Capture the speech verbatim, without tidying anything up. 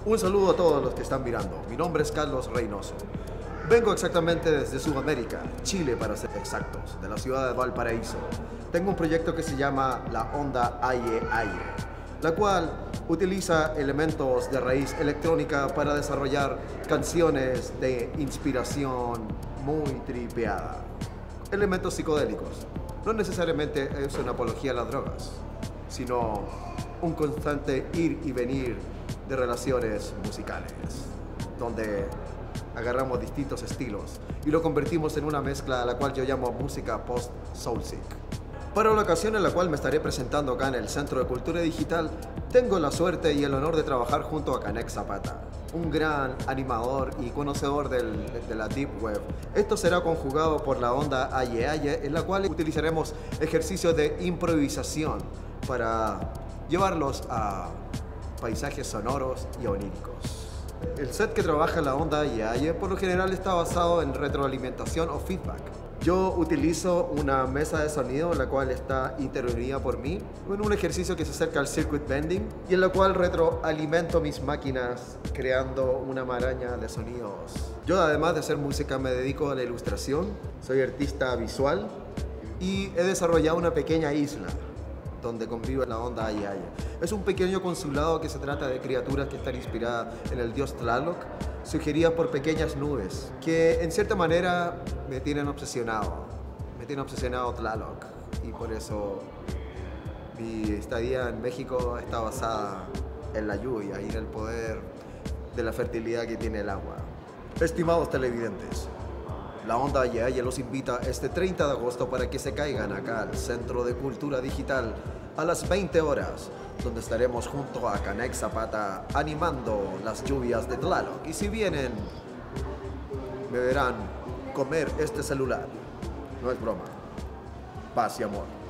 Un saludo a todos los que están mirando. Mi nombre es Carlos Reynoso. Vengo exactamente desde Sudamérica, Chile para ser exactos, de la ciudad de Valparaíso. Tengo un proyecto que se llama la Onda Aye Aye, la cual utiliza elementos de raíz electrónica para desarrollar canciones de inspiración muy tripeada. Elementos psicodélicos. No necesariamente es una apología a las drogas, sino un constante ir y venir de relaciones musicales, donde agarramos distintos estilos y lo convertimos en una mezcla a la cual yo llamo música post-soulsic. Para la ocasión en la cual me estaré presentando acá en el Centro de Cultura Digital, tengo la suerte y el honor de trabajar junto a Canek Zapata, un gran animador y conocedor del, de la Deep Web. Esto será conjugado por la Onda Aye Aye, en la cual utilizaremos ejercicios de improvisación para llevarlos a paisajes sonoros y oníricos. El set que trabaja la Onda Aye Aye por lo general está basado en retroalimentación o feedback. Yo utilizo una mesa de sonido la cual está intervenida por mí en un ejercicio que se acerca al circuit bending y en la cual retroalimento mis máquinas creando una maraña de sonidos. Yo, además de hacer música, me dedico a la ilustración, soy artista visual y he desarrollado una pequeña isla donde convive la Onda Aye Aye. Es un pequeño consulado que se trata de criaturas que están inspiradas en el dios Tlaloc, sugeridas por pequeñas nubes, que en cierta manera me tienen obsesionado. Me tiene obsesionado Tlaloc, y por eso mi estadía en México está basada en la lluvia y en el poder de la fertilidad que tiene el agua. Estimados televidentes, la Onda Aye Aye los invita este treinta de agosto para que se caigan acá al Centro de Cultura Digital a las veinte horas, donde estaremos junto a Canek Zapata animando las lluvias de Tlaloc. Y si vienen, me verán comer este celular. No es broma. Paz y amor.